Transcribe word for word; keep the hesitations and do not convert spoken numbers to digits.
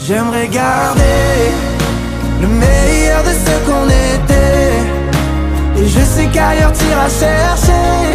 J'aimerais garder le meilleur de ce qu'on était. Et je sais qu'ailleurs t'iras chercher